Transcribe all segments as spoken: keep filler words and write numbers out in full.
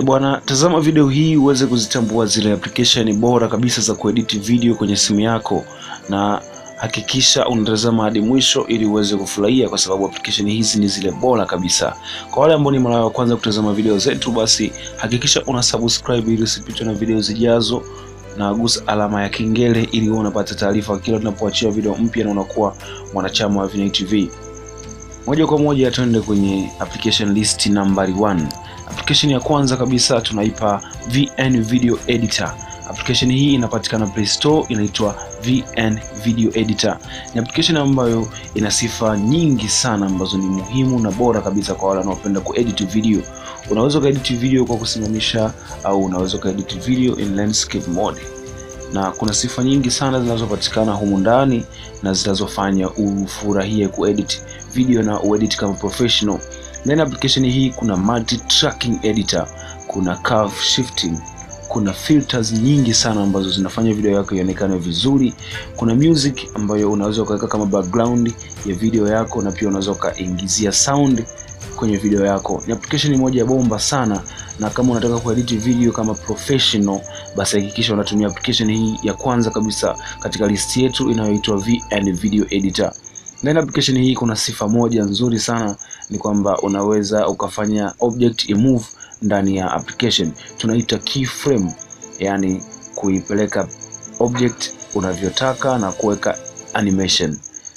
E bwana, tazama video hii uweze kuzitambua zile application bora kabisa za kuedit video kwenye simu yako, na hakikisha unatazama hadi mwisho ili uweze kufurahia, kwa sababu application hizi ni zile bora kabisa. Kwa wale ambao ni mara ya kwanza kutazama video zetu, basi hakikisha una subscribe ili usipitwe na video zijazo, na gusa alama ya kengele ili uone unapata taarifa kila tunapoachia video mpya na unakuwa mwanachama wa Vinei T V. Moja kwa moja tuende kwenye application list number one. Application ya kwanza kabisa tunaipa V N Video Editor. Application hii inapatikana Play Store, inaitwa V N Video Editor. Ni application ambayo ina sifa nyingi sana ambazo ni muhimu na bora kabisa kwa wale wanaopenda kuedit video. Unaweza kuedit video kwa kusimamisha, au unaweza kuedit video in landscape mode. Na kuna sifa nyingi sana zinazopatikana humu ndani na zinazofanya ufurahie kuedit video na uedit kama professional. Ndani ya application hii kuna multi tracking editor, kuna curve shifting, kuna filters nyingi sana ambazo zinafanya video yako ionekane vizuri. Kuna music ambayo unaweza kuweka kama background ya video yako, na pia unaweza kuingizia sound kwenye video yako. Ni application moja ya bomba sana, na kama unataka kuedit video kama professional, basi hakikisha unatumia application hii ya kwanza kabisa katika list yetu inayoitwa V N Video Editor. Ndani ya application hii kuna sifa moja nzuri sana, ni kwamba unaweza ukafanya object move ndani ya application. Tunaita keyframe, yani kuipeleka object unavyotaka na kuweka animation.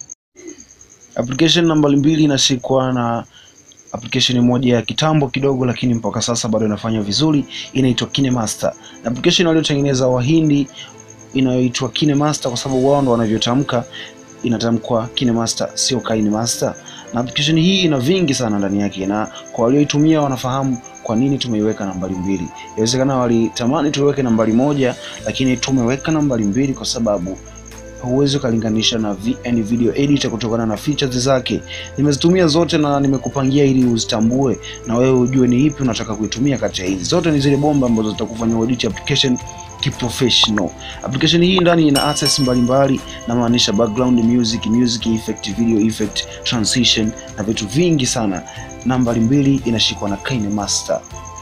Application namba mbili inashikwa na application moja ya kitambo kidogo, lakini mpaka sasa bado inafanya vizuri, inaitwa KineMaster. Application waliotengeneza Wahindi inayoitwa KineMaster kwa sababu wao ndo wanavyotamka, inatamkwa KineMaster, sio KineMaster. Na application hii ina vingi sana ndani yake, na kwa walioitumia wanafahamu kwa nini tumeiweka nambari mbili. Inawezekana walitamani tuweke nambari moja, lakini tumeweka nambari mbili kwa sababu huwezi kulinganisha na V N Video Editor kutokana na features zake. Nimezitumia zote na nimekupangia ili uzitambue na wewe ujue ni ipi unataka kuitumia kati ya hizi. Zote ni zile bomba ambazo zitakufanya uedit application kiprofessional. Application hii ndani ina access mbalimbali, na maanisha background music, music effect, video effect, transition na vitu vingi sana. Nambari mbili inashikwa na KineMaster.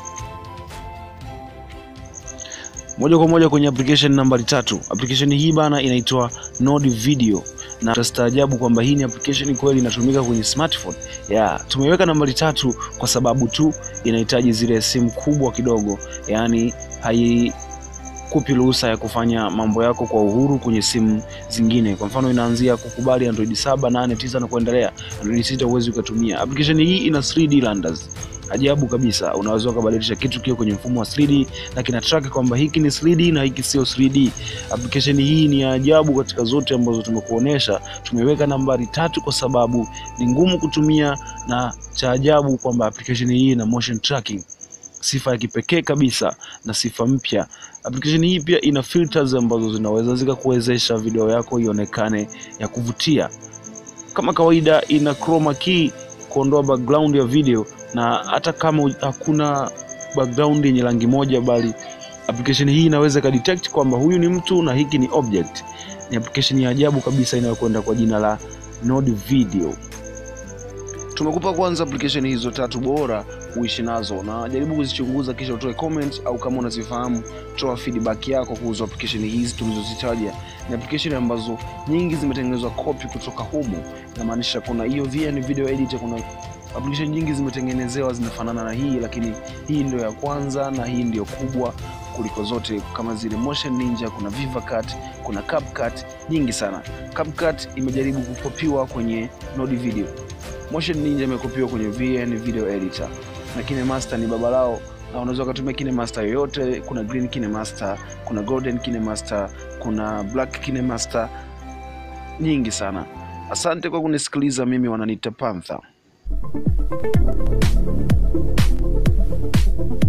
Moja kwa moja kwenye application nambari tatu. Application hii bana inaitwa Node Video, na tutaajabu kwamba hii ni application kweli inatumika kwenye smartphone. Yeah, tumeweka nambari tatu kwa sababu tu inahitaji zile simu kubwa kidogo, yani hai kupi ruhusa ya kufanya mambo yako kwa uhuru kwenye simu zingine. Kwa mfano inaanzia kukubali Android saba, nane, tisa na kuendelea. Android sita huwezi kutumia. Application hii ina three D renders. Ajabu kabisa, unaweza kubadilisha kitu kio kwenye mfumo wa three D na kina track kwamba hiki ni three D na hiki sio three D. Application hii ni ajabu katika zote ambazo tumekuonesha. Tumeweka nambari tatu kwa sababu ni ngumu kutumia, na cha ajabu kwamba application hii ina motion tracking, sifa ya kipekee kabisa na sifa mpya. Application hii pia ina filters ambazo zinaweza zikakuwezesha video yako ionekane ya kuvutia. Kama kawaida ina chroma key kuondoa background ya video, na hata kama hakuna background yenye rangi moja, bali application hii inaweza ka detect kwamba huyu ni mtu na hiki ni object. Ni application ya ajabu kabisa inayokwenda kwa jina la Node Video. Tumekupa kwanza application hizo tatu bora uishi nazo, na jaribu kuzichunguza kisha utoe comment, au kama unazifahamu toa feedback yako kuhusu application hizi tulizozitaja. Ni application ambazo nyingi zimetengenezwa copy kutoka humu, na maanisha kuna hiyo V N Video Editor, kuna application nyingi zimetengenezewa zinafanana na hii, lakini hii ndio ya kwanza na hii ndio kubwa kuliko zote, kama zile Motion Ninja, kuna VivaCut, kuna CapCut, nyingi sana. CapCut imejaribu kukopiwa kwenye Node Video. Motion Ninja imekopiwa kwenye V N Video Editor, na KineMaster ni baba lao, na unaweza kutumia KineMaster yoyote. Kuna green KineMaster, kuna golden KineMaster, kuna black KineMaster, nyingi sana. Asante kwa kunisikiliza, mimi wananiita Panther.